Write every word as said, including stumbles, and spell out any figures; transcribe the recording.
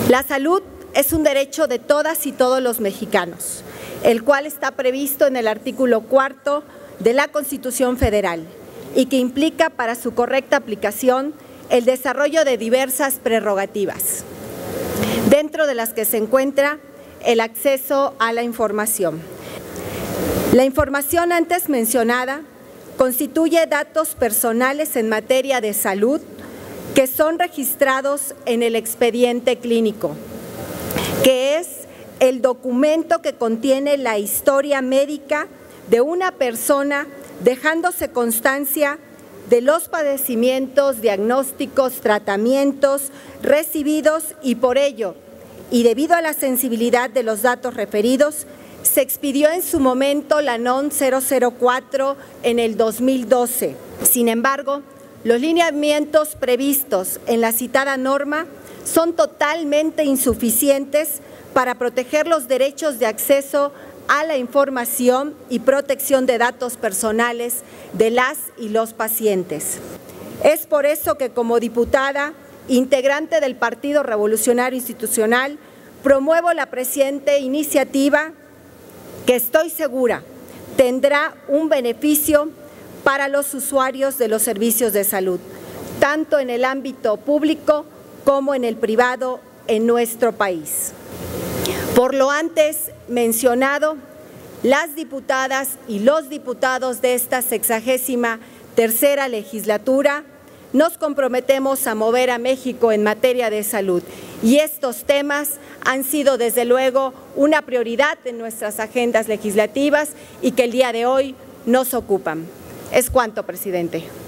La salud es un derecho de todas y todos los mexicanos, el cual está previsto en el artículo cuarto de la Constitución Federal y que implica para su correcta aplicación el desarrollo de diversas prerrogativas, dentro de las que se encuentra el acceso a la información. La información antes mencionada constituye datos personales en materia de salud que son registrados en el expediente clínico, que es el documento que contiene la historia médica de una persona, dejándose constancia de los padecimientos, diagnósticos, tratamientos recibidos y por ello, y debido a la sensibilidad de los datos referidos, se expidió en su momento la N O M cero cero cuatro en el dos mil doce. Sin embargo, los lineamientos previstos en la citada norma son totalmente insuficientes para proteger los derechos de acceso a la información y protección de datos personales de las y los pacientes. Es por eso que como diputada, integrante del Partido Revolucionario Institucional, promuevo la presente iniciativa que estoy segura tendrá un beneficio para los usuarios de los servicios de salud, tanto en el ámbito público como en el privado en nuestro país. Por lo antes mencionado, las diputadas y los diputados de esta sexagésima tercera legislatura nos comprometemos a mover a México en materia de salud y estos temas han sido desde luego una prioridad en nuestras agendas legislativas y que el día de hoy nos ocupan. Es cuanto, presidente.